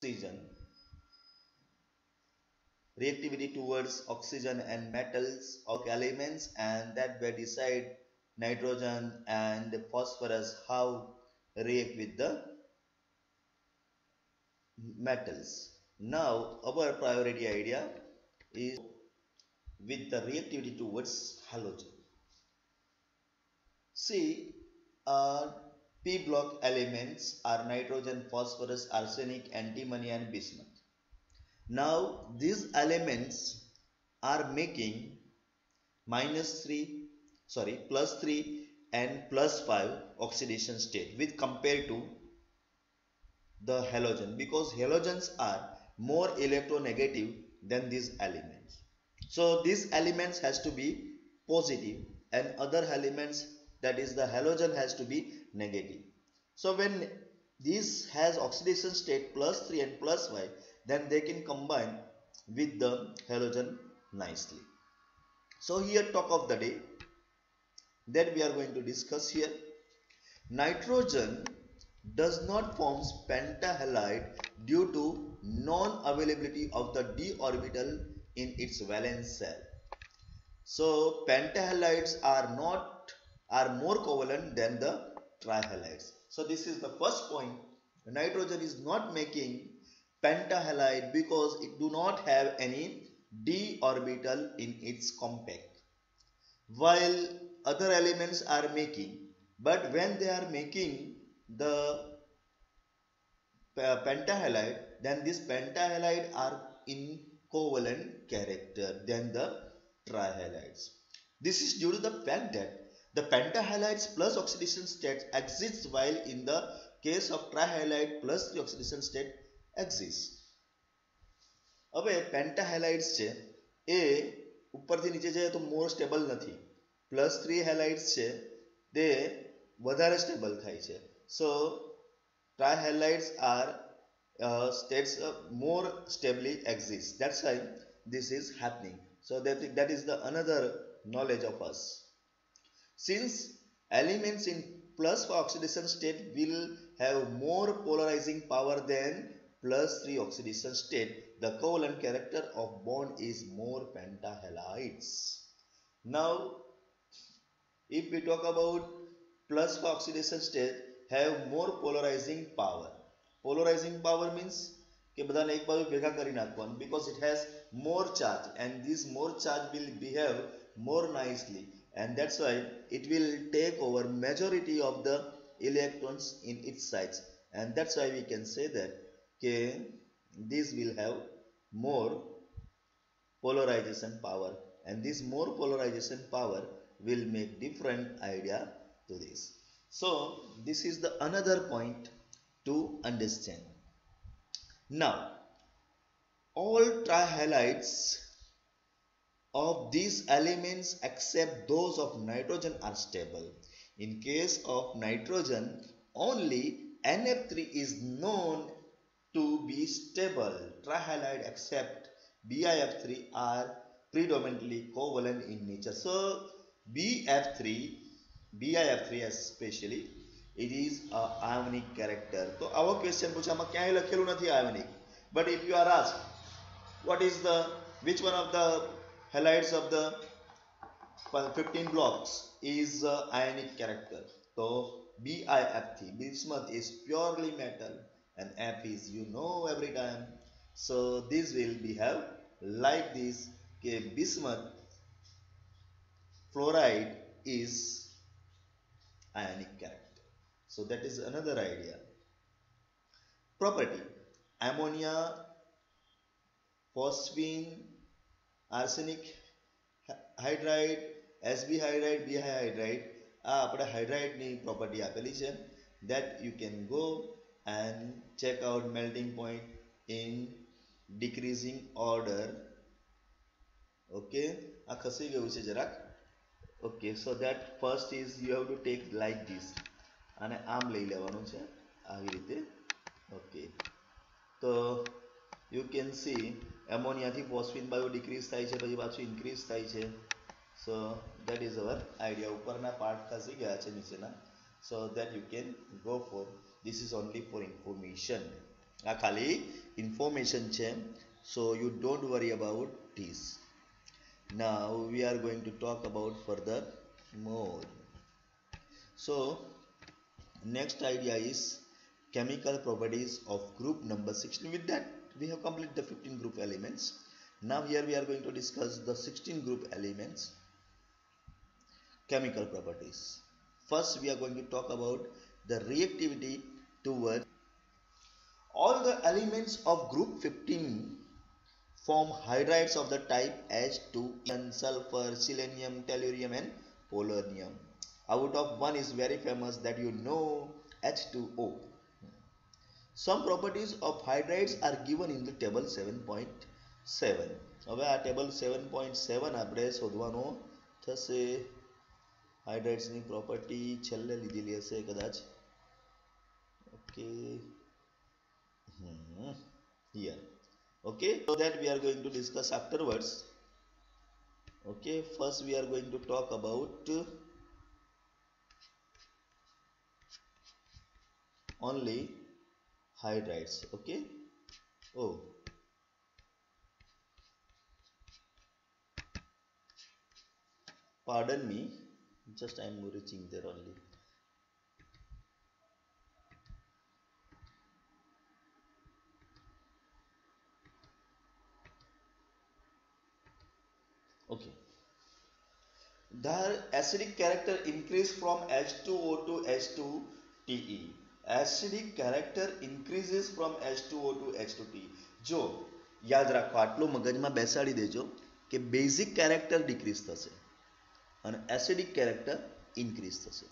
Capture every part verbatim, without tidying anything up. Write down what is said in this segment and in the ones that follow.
oxygen, reactivity towards oxygen and metals or elements, and that way decide nitrogen and phosphorus how react with the metals. Now our priority idea is with the reactivity towards halogen. See, uh, P block elements are nitrogen, phosphorus, arsenic, antimony and bismuth. Now these elements are making minus three, sorry, plus three and plus five oxidation state with compared to the halogen, because halogens are more electronegative than these elements. So these elements has to be positive and other elements, that is the halogen, has to be negative. So when this has oxidation state plus three and plus five, then they can combine with the halogen nicely. So here talk of the day that we are going to discuss here. Nitrogen does not form pentahalide due to non-availability of the d orbital in its valence shell. So pentahalides are not are more covalent than the trihalides. So this is the first point. Nitrogen is not making pentahalide because it do not have any d orbital in its compact, while other elements are making. But when they are making the pentahalide, then these pentahalide are in covalent character than the trihalides. This is due to the fact that the pentahalides plus oxidation state exists, while in the case of trihalide plus the oxidation state exists. હવે pentahalides છે એ ઉપરથી નીચે જાય તો more stable નથી, plus three halides છે તે વધારે સ્ટેબલ થાય છે. So trihalides are uh, states uh, more stably exist. That's why this is happening. So that, that is the another knowledge of us. Since elements in plus four oxidation state will have more polarizing power than plus three oxidation state, the covalent character of bond is more pentahalides. Now if we talk about plus four oxidation state have more polarizing power. Polarizing power means કે બધાને એક બાજુ ભેગા કરી નાખવાનું, because it has more charge and this more charge will behave more nicely, and that's why it will take over majority of the electrons in its sides, and that's why we can say that કે this will have more polarization power, and this more polarization power will make different idea to this. So this is the another point to understand. Now all trihalides of these elements except those of nitrogen are stable. In case of nitrogen, only N F three is known to be stable. Trihalide except B I F three are predominantly covalent in nature. So B F three, B I F three especially, it is a ionic character. So our question પૂછામાં ક્યાંય લખેલું નથી ionic, but if you are asked what is the which one of the halides of the fifteen blocks is uh, ionic character, so B I F three, bismuth, is purely metal, and F is, you know, every time. So this will be have like this, okay, bismuth fluoride is ionic character. So that is another idea. Property: ammonia, phosphine, arsenic hydride, S B hydride, B hydride, આ આપણે hydride ની property આપેલી છે, that you can go and check out melting point in decreasing order. Okay, આ ખસી ગયું છે જરાક. Okay, so that first is you have to take like this, અને આમ લઈ લેવાનું છે આવી રીતે. Okay, તો you can see ammonia થી phosphine બાજુ decrease થાય છે, પછી પાછું increase થાય છે. So that is our idea. ઉપરના part ખસી ગયા છે નીચેના, so that you can go for, this is only for information. આ ખાલી information છે. So you don't worry about this. Now we are going to talk about further more. So next idea is chemical properties of group number sixteen. With that we have completed the fifteen group elements. Now here we are going to discuss the sixteen group elements chemical properties. First we are going to talk about the reactivity towards all the elements of group fifteen form hydrides of the type H two, sulfur, selenium, tellurium and polonium. Out of one is very famous that you know, H two O. Some properties of hydrides are given in the table seven point seven. હવે આ table seven point seven આપણે શોધવાનો થશે. હાઇડ્રાઇડ્સ ની property છેલ્લે લીધેલી હશે કદાચ. Okay, here. Okay, so that we are going to discuss afterwards. Okay, first we are going to talk about only hydrides. Okay. Oh, pardon me, just I am reaching there only. Okay. The acidic character increase from H two O to H two T E. Acidic character increases from H two O to H two T E. જો યાદ રાખો, આટલું મગજમાં બેસાડી દેજો કે basic character decrease થશે અને એસિડિક કેરેક્ટર ઇન્ક્રીઝ થશે.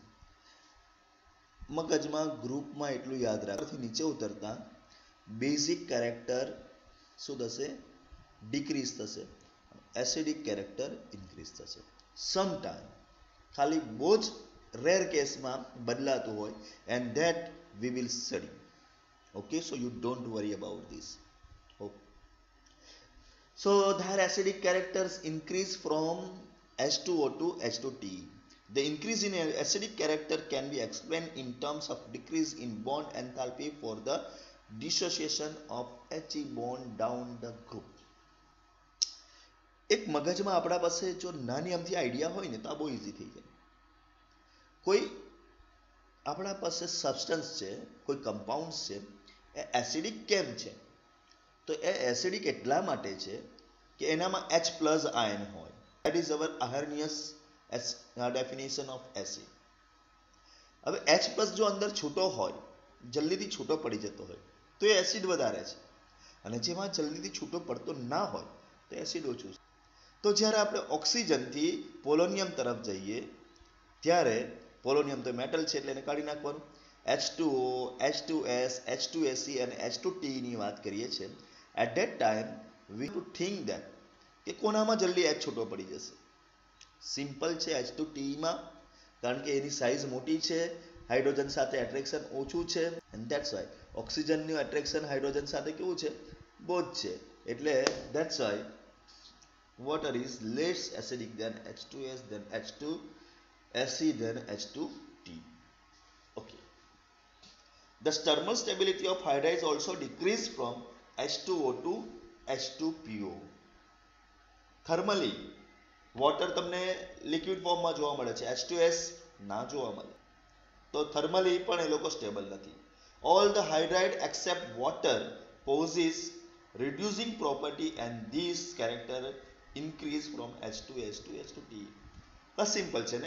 મગજમાં ગ્રુપમાં એટલું યાદ રાખો. નીચે ઉતરતા બેઝિક કેરેક્ટર શું થશે? ડિક્રીઝ થશે. એસિડિક કેરેક્ટર ઇન્ક્રીઝ થશે. સમટાઈમ, ખાલી બહુ જ રેર કેસમાં બદલાતું હોય, and that we will study. Okay, so you don't worry about this. Okay, so there acidic characters increase from H two O to H two T E. The increase in acidic character can be explained in terms of decrease in bond enthalpy for the dissociation of He bond down the group. એક મગજમાં આપણા પાસે જો નાની અમથી idea હોય ને તો આ બહુ ઇઝી થઈ જાય. કોઈ આપણા પાસે સબસ્ટન્સ છે, કોઈ કમ્પાઉન્ડ્સ છે, એ એસિડિક કેમ છે? તો એ એસિડિક એટલા માટે છે કે એનામાં H પ્લસ આયન હોય. That is our Arrhenius definition of acid. હવે H પ્લસ જો અંદર છૂટો હોય, જલ્દીથી છૂટો પડી જતો હોય તો એ એસિડ વધારે છે, અને જેમાં જલ્દીથી છૂટો પડતો ના હોય તો એસિડ ઓછું છે. તો જ્યારે આપણે ઓક્સિજનથી પોલોનિયમ તરફ જઈએ ત્યારે પોલોનિયમ તો મેટલ છે એટલે એને કાઢી નાખવાનું. H two O, H two S, H two S E અને H two T E ની વાત કરીએ છીએ. At that time we to think that કે કોનામાં જલ્દી H છૂટો પડી જશે? સિમ્પલ છે, H two T E માં, કારણ કે એની સાઇઝ મોટી છે, હાઇડ્રોજન સાથે એટ્રેક્શન ઓછું છે, એન્ડ ધેટ્સ વાય ઓક્સિજનનું એટ્રેક્શન હાઇડ્રોજન સાથે કેવું છે? બહુ જ છે. એટલે that's why water is less acidic than H two S, than H two S E, than H two T. Okay. The thermal stability of hydrides also decreased from H two O to H two P O. Thermally water તમને liquid ફોર્મમાં જોવા મળે છે, H two S ના જોવા મળે. તો thermally પણ એ લોકો સ્ટેબલ નથી. All the hydride except water possess reducing property and these character increase from H two S to H two T E. બસ સિમ્પલ છે ને.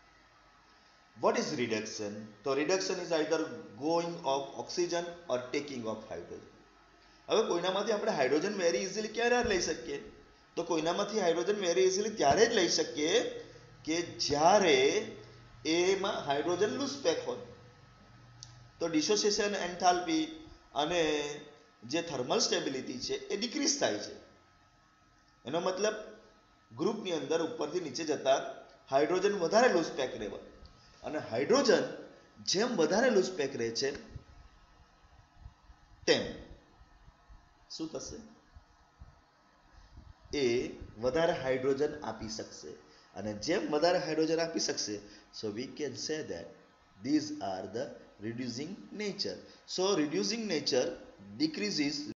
What is reduction? તો reduction is either going of oxygen or taking of hydrogen. હવે કોઈનામાંથી આપણે hydrogen very easily ક્યારે લઈ શકીએ? તો કોઈનામાંથી હાઇડ્રોજન વેરી ઇઝીલી ત્યારે જ લઈ શકીએ કે જ્યારે એમાં હાઇડ્રોજન લૂઝ પેક હોય. તો ડિસોસિએશન એન્થાલ્પી અને જે થર્મલ સ્ટેબિલિટી છે એ ડિક્રીઝ થાય છે. એનો મતલબ ગ્રુપની અંદર ઉપરથી નીચે જતા હાઇડ્રોજન વધારે લૂઝ પેક રહેવા, અને હાઇડ્રોજન જેમ વધારે લૂઝ પેક રહે છે તેમ શું થશે? એ વધારે હાઇડ્રોજન આપી શકશે, અને જેમ વધારે હાઇડ્રોજન આપી શકશે, so we can say that these are the reducing nature. So reducing nature decreases